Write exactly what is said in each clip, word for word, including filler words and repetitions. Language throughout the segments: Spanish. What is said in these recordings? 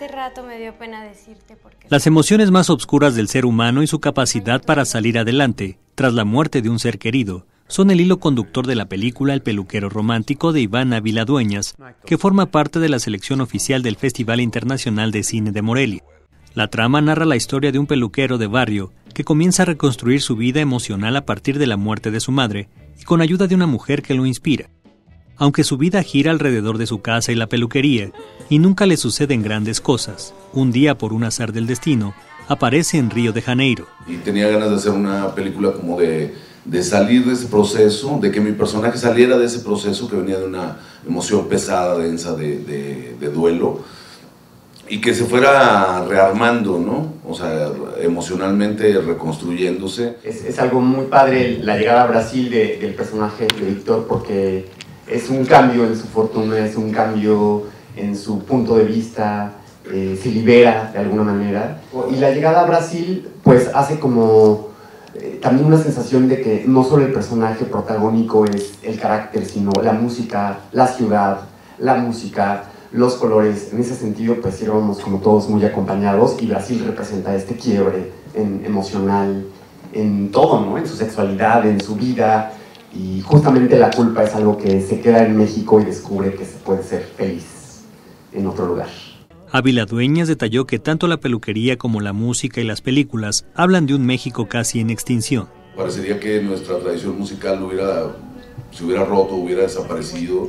hace rato me dio pena decirte porque... Las emociones más obscuras del ser humano y su capacidad para salir adelante tras la muerte de un ser querido son el hilo conductor de la película El peluquero romántico de Iván Ávila Dueñas, que forma parte de la selección oficial del Festival Internacional de Cine de Morelia. La trama narra la historia de un peluquero de barrio que comienza a reconstruir su vida emocional a partir de la muerte de su madre y con ayuda de una mujer que lo inspira. Aunque su vida gira alrededor de su casa y la peluquería, y nunca le suceden grandes cosas, un día por un azar del destino, aparece en Río de Janeiro. Y tenía ganas de hacer una película como de, de salir de ese proceso, de que mi personaje saliera de ese proceso que venía de una emoción pesada, densa, de, de, de duelo, y que se fuera rearmando, ¿no? O sea, emocionalmente reconstruyéndose. Es, es algo muy padre la llegada a Brasil de, del personaje de Víctor, porque es un cambio en su fortuna, es un cambio en su punto de vista, eh, se libera de alguna manera. Y la llegada a Brasil pues hace como eh, también una sensación de que no solo el personaje protagónico es el carácter, sino la música, la ciudad, la música, los colores. En ese sentido pues íbamos como todos muy acompañados, y Brasil representa este quiebre en, emocional, en todo, ¿no? En su sexualidad, en su vida. Y justamente la culpa es algo que se queda en México y descubre que se puede ser feliz en otro lugar. Ávila Dueñas detalló que tanto la peluquería como la música y las películas hablan de un México casi en extinción. Parecería que nuestra tradición musical hubiera, se hubiera roto, hubiera desaparecido.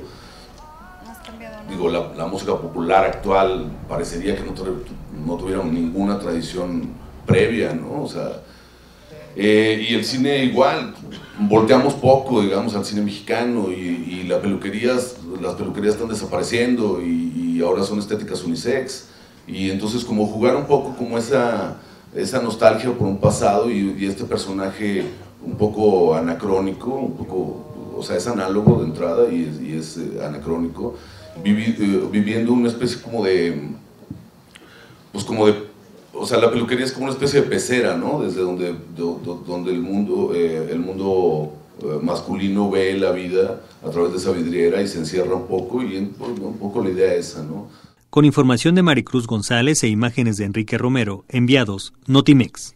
Digo, la, la música popular actual parecería que no, no tuviera ninguna tradición previa, ¿no? O sea, eh, y el cine igual, volteamos poco, digamos, al cine mexicano, y, y la peluquerías, las peluquerías están desapareciendo, y, y ahora son estéticas unisex, y entonces como jugar un poco como esa, esa nostalgia por un pasado, y, y este personaje un poco anacrónico, un poco, o sea, es análogo de entrada y es, y es eh, anacrónico, vivi, eh, viviendo una especie como de, pues como de, o sea, la peluquería es como una especie de pecera, ¿no? Desde donde, do, do, donde el mundo, eh, el mundo eh, masculino ve la vida a través de esa vidriera y se encierra un poco, y en, pues, un poco la idea esa, ¿no? Con información de Maricruz González e imágenes de Enrique Romero, enviados Notimex.